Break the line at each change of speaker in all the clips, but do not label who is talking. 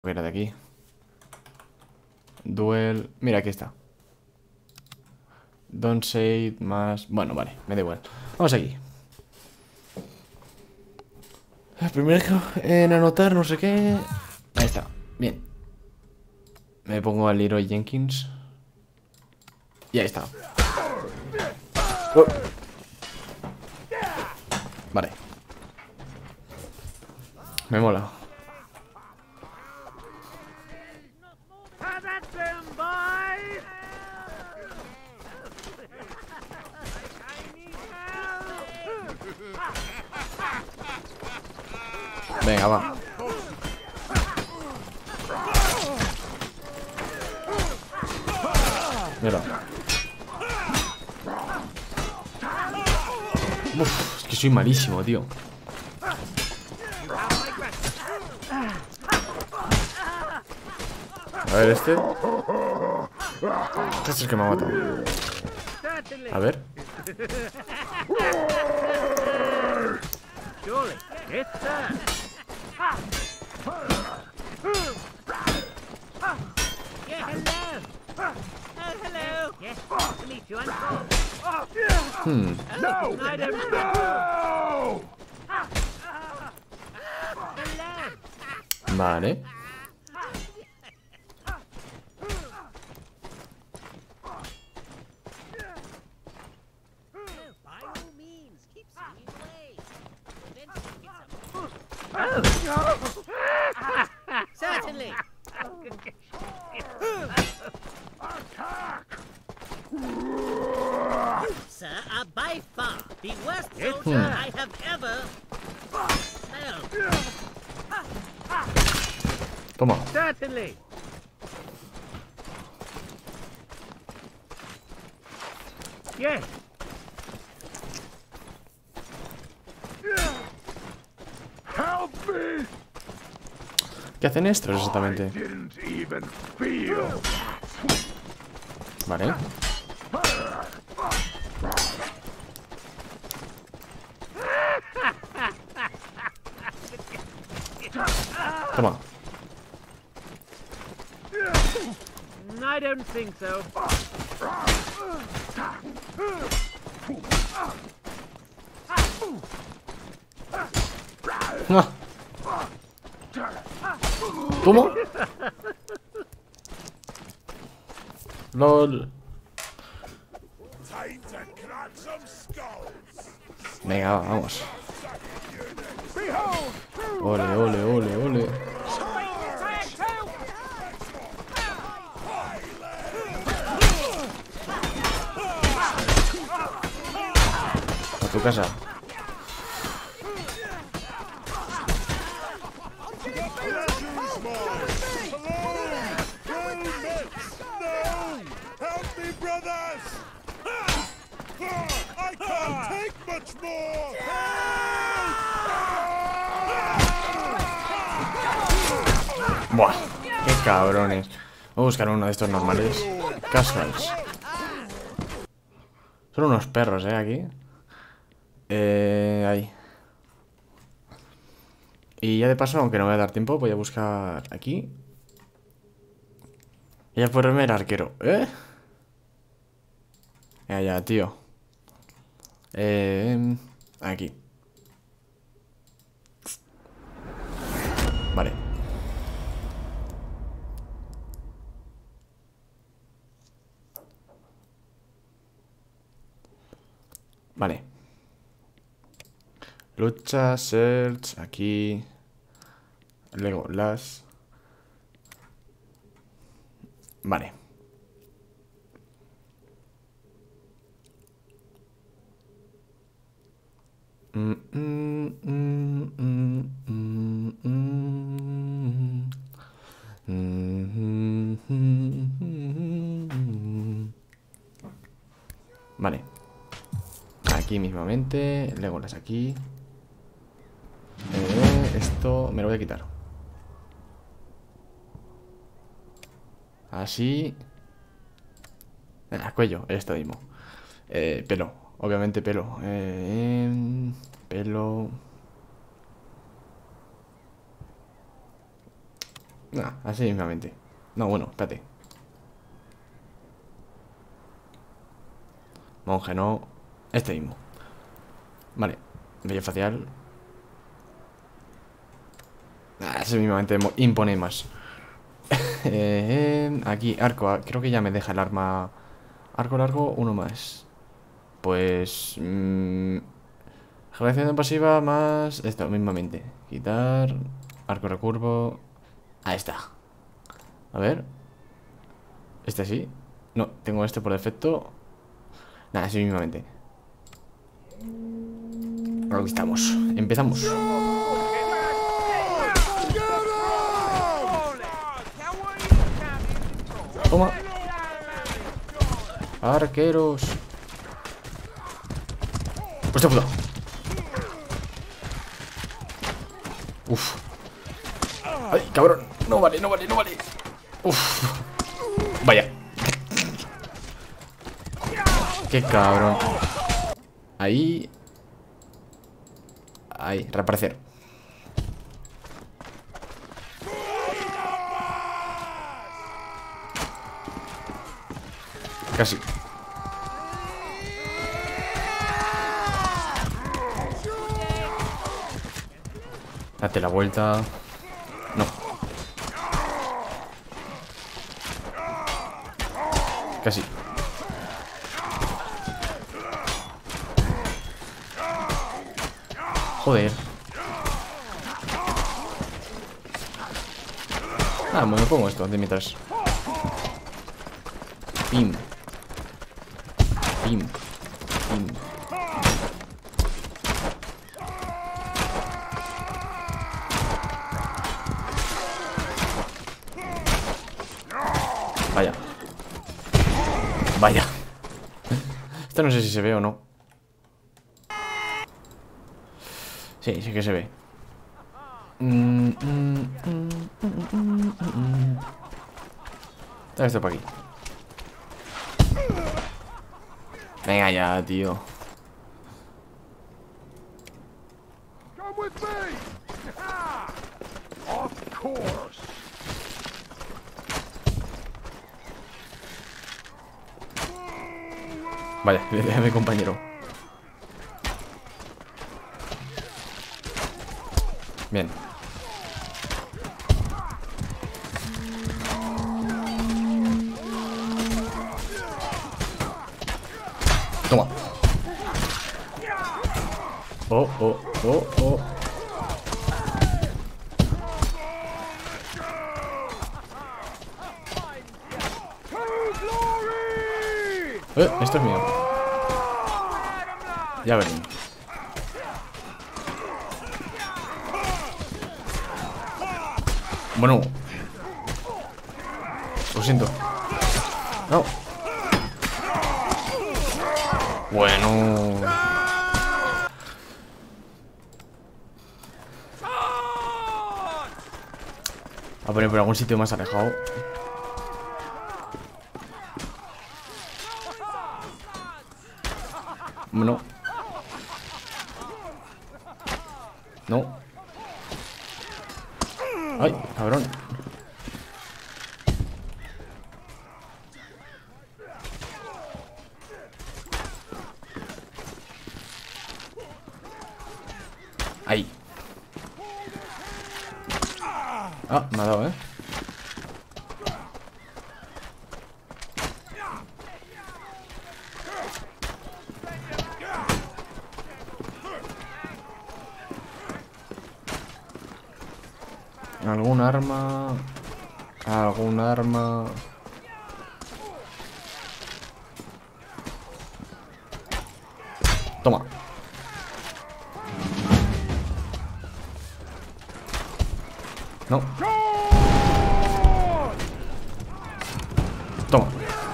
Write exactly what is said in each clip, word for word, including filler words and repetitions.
Era de aquí. Duel. Mira, aquí está. Don't say más. Bueno, vale, me da igual. Vamos aquí. Primero en anotar, no sé qué. Ahí está. Bien. Me pongo a Leroy Jenkins. Y ahí está. Oh. Vale. Me mola. Venga, va. Mira. Uf, es que soy malísimo, tío. A ver, este. Este es el que me ha matado. A ver. Hmm. Vale.
Certainly. Sir, are by far the worst soldier
Hmm.
I have ever smelled.
Toma.
Certainly. Yes.
Help me!
¿Qué hacen estos exactamente?
Didn't even feel.
Vale. Toma.
I don't think so.
Ah. ¿Cómo? LOL.
Time to crack some skulls.
Venga, vamos.
Behold!
Ole, ole, ole, ole. A tu casa.
Help me, brothers! I can't take much more!
Buah, qué cabrones. Voy a buscar uno de estos normales. Casuals. Son unos perros, eh, aquí. Eh, ahí. Y ya de paso, aunque no me va a dar tiempo, voy a buscar aquí. Y a ponerme el arquero, ¿eh? Ya, ya, tío. Eh, aquí. Vale. Vale. Lucha, search, aquí. Legolas. Vale. Mm, mm, mm, mm, mm, mm. Mm, mm, mm, mm. Vale. Aquí mismamente. Legolas aquí. Eh, esto me lo voy a quitar. Así. Ah, cuello, esto mismo. Eh, pelo, obviamente pelo. Eh, em, pelo. Nah, así mismamente. No, bueno, espérate. Monje, no. Este mismo. Vale. Bello facial. Ah, así mismamente impone más. eh, Aquí, arco. Creo que ya me deja el arma. Arco largo, uno más. Pues... Mmm, generación pasiva más... Esto, mismamente. Quitar. Arco recurvo. Ahí está. A ver. Este sí. No, tengo este por defecto. Nada, así mismamente. Aquí estamos. Empezamos. Toma. Arqueros. ¡Hostia puta! Uf. ¡Ay, cabrón! No vale, no vale, no vale. Uf. Vaya. ¡Qué cabrón! Ahí. Ahí, reaparecer. Casi. Date la vuelta. No. Casi. Joder. Ah, me pongo esto de mientras. Pim. Pim. Pim. Vaya. Vaya. Esto no sé si se ve o no. Sí, sí que se ve. Mm, mm, mm, mm, mm, mm. Trae esto para aquí. Venga ya, tío.
Come with me. Of course.
Vaya, le deja a mi compañero. Bien. Toma. Oh, oh, oh, oh. Eh, esto es mío. Ya veremos. Bueno. Lo siento. No. Bueno. A poner por algún sitio más alejado. No. No. Ay, cabrón. Ahí. Ah, me ha dado, eh. ¿Algún arma? ¿Algún arma? Toma. No. Toma.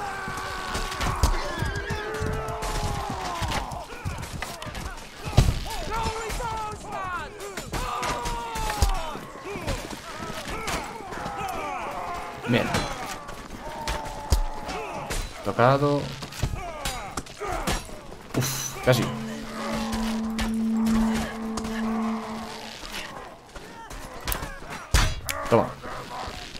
Bien. Tocado. Uf, casi. Toma.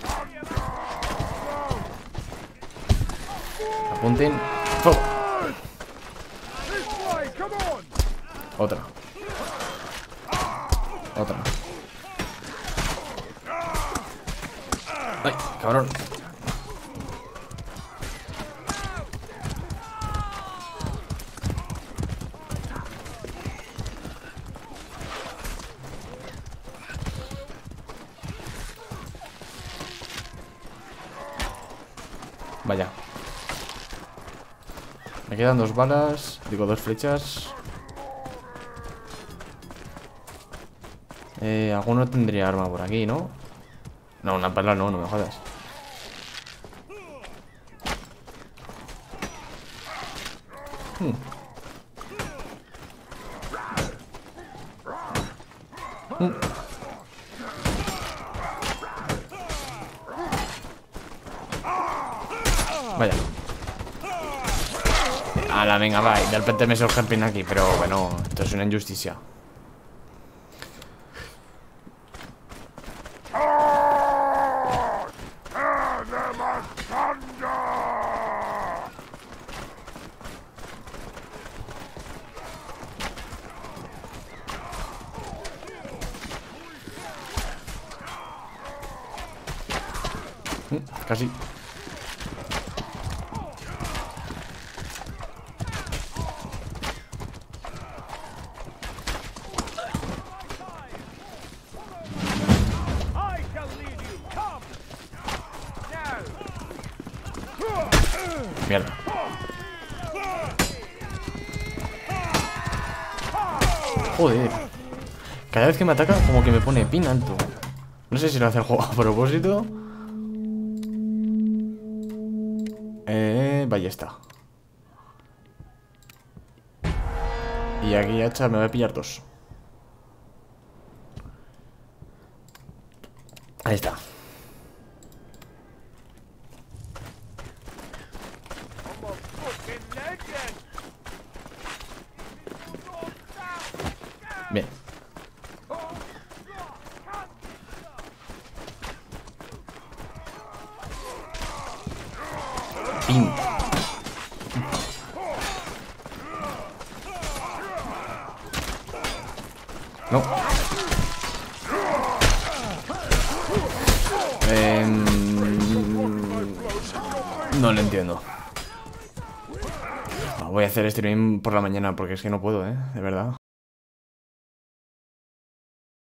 Apunten. ¡Fuego!
This way, come on!
Otra. Otra. ¡Ay, cabrón! Vaya. Me quedan dos balas. Digo, dos flechas. Eh, alguno tendría arma por aquí, ¿no? No, una pala no, no me jodas. Hmm. Hmm. Vaya. Ala, venga, va. Y de repente me surge el pin aquí. Pero bueno, esto es una injusticia. Mm, casi.
I shall lead you. Come! Now!
Mierda. Joder. Cada vez que me ataca como que me pone pin alto. No sé si lo hace el juego a propósito. Eh, ballesta. Y aquí hacha me voy a pillar dos. Ahí está.
I'm a fucking legend!
Bien. Pin. No. Eh, no lo entiendo. Voy a hacer stream por la mañana porque es que no puedo, eh, de verdad.